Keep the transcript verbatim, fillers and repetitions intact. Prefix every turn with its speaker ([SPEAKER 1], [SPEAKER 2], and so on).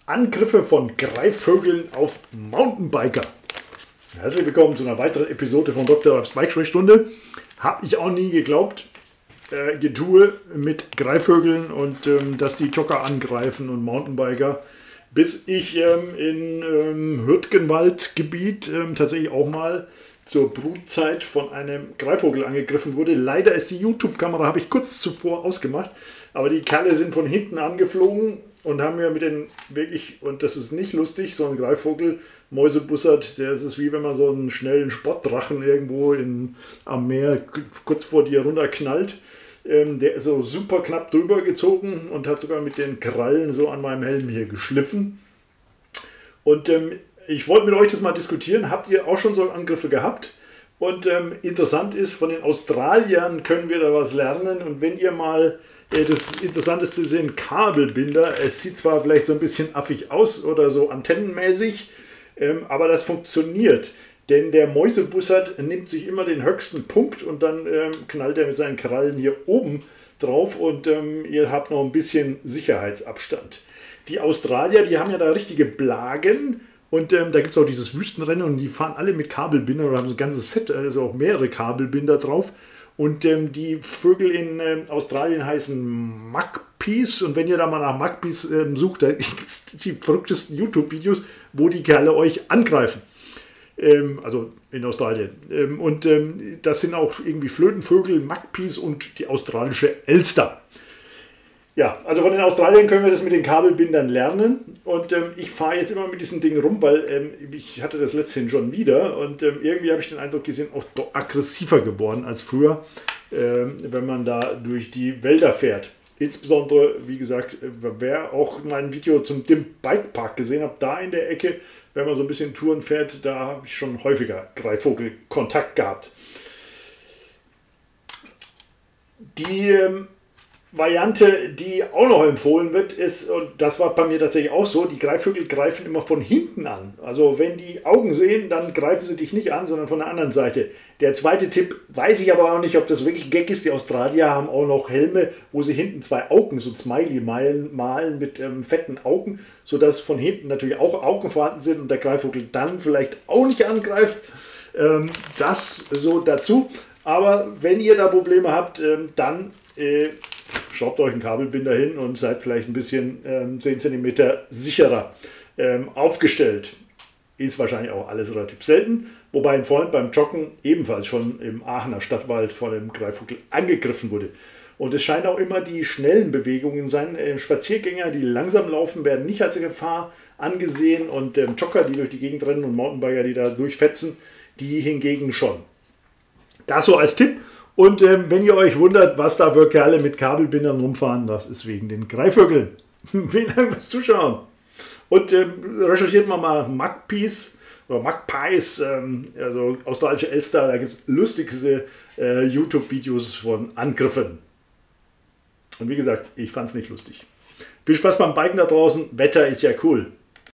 [SPEAKER 1] Angriffe von Greifvögeln auf Mountainbiker. Herzlich willkommen zu einer weiteren Episode von Doktor Ralfs Bike-Sprechstunde. Habe ich auch nie geglaubt, äh, Getue mit Greifvögeln und ähm, dass die Jogger angreifen und Mountainbiker, bis ich ähm, in ähm, Hürtgenwaldgebiet ähm, tatsächlich auch mal zur Brutzeit von einem Greifvogel angegriffen wurde. Leider ist die YouTube-Kamera, habe ich kurz zuvor ausgemacht, aber die Kerle sind von hinten angeflogen und haben mir mit den wirklich, und das ist nicht lustig, so ein Greifvogel, Mäusebussard, der ist wie wenn man so einen schnellen Sportdrachen irgendwo in, am Meer kurz vor dir runterknallt. Ähm, der ist so super knapp drüber gezogen und hat sogar mit den Krallen so an meinem Helm hier geschliffen. Und ähm, ich wollte mit euch das mal diskutieren. Habt ihr auch schon so Angriffe gehabt? Und ähm, interessant ist, von den Australiern können wir da was lernen. Und wenn ihr mal, äh, das Interessanteste sind Kabelbinder. Es sieht zwar vielleicht so ein bisschen affig aus oder so antennenmäßig, ähm, aber das funktioniert. Denn der Mäusebussard nimmt sich immer den höchsten Punkt und dann ähm, knallt er mit seinen Krallen hier oben drauf und ähm, ihr habt noch ein bisschen Sicherheitsabstand. Die Australier, die haben ja da richtige Blagen. Und ähm, da gibt es auch dieses Wüstenrennen und die fahren alle mit Kabelbinder oder haben so ein ganzes Set, also auch mehrere Kabelbinder drauf. Und ähm, die Vögel in ähm, Australien heißen Magpies. Und wenn ihr da mal nach Magpies ähm, sucht, da gibt es die verrücktesten YouTube-Videos, wo die Kerle euch angreifen. Ähm, also in Australien. Ähm, und ähm, das sind auch irgendwie Flötenvögel, Magpies und die australische Elster. Ja, also von den Australiern können wir das mit den Kabelbindern lernen und ähm, ich fahre jetzt immer mit diesem Ding rum, weil ähm, ich hatte das letztens schon wieder und ähm, irgendwie habe ich den Eindruck, die sind auch doch aggressiver geworden als früher, ähm, wenn man da durch die Wälder fährt. Insbesondere, wie gesagt, wer auch mein Video zum Dim Bike Park gesehen hat, da in der Ecke, wenn man so ein bisschen Touren fährt, da habe ich schon häufiger Greifvogelkontakt gehabt. Die ähm, Variante, die auch noch empfohlen wird, ist, und das war bei mir tatsächlich auch so, die Greifvögel greifen immer von hinten an. Also wenn die Augen sehen, dann greifen sie dich nicht an, sondern von der anderen Seite. Der zweite Tipp, weiß ich aber auch nicht, ob das wirklich Gag ist. Die Australier haben auch noch Helme, wo sie hinten zwei Augen, so Smiley malen, malen mit ähm, fetten Augen, sodass von hinten natürlich auch Augen vorhanden sind und der Greifvogel dann vielleicht auch nicht angreift. Ähm, das so dazu. Aber wenn ihr da Probleme habt, ähm, dann äh, schraubt euch einen Kabelbinder hin und seid vielleicht ein bisschen ähm, zehn Zentimeter sicherer ähm, aufgestellt. Ist wahrscheinlich auch alles relativ selten. Wobei ein Freund beim Joggen ebenfalls schon im Aachener Stadtwald von einem Greifvogel angegriffen wurde. Und es scheint auch immer die schnellen Bewegungen sein. Äh, Spaziergänger, die langsam laufen, werden nicht als Gefahr angesehen. Und ähm, Jogger, die durch die Gegend rennen und Mountainbiker, die da durchfetzen, die hingegen schon. Das so als Tipp. Und ähm, wenn ihr euch wundert, was da für Kerle mit Kabelbindern rumfahren, das ist wegen den Greifvögeln. Vielen Dank fürs Zuschauen. Und ähm, recherchiert mal mal Magpies oder Magpies, ähm, also australische Elster, da gibt es lustigste äh, YouTube-Videos von Angriffen. Und wie gesagt, ich fand es nicht lustig. Viel Spaß beim Biken da draußen, Wetter ist ja cool.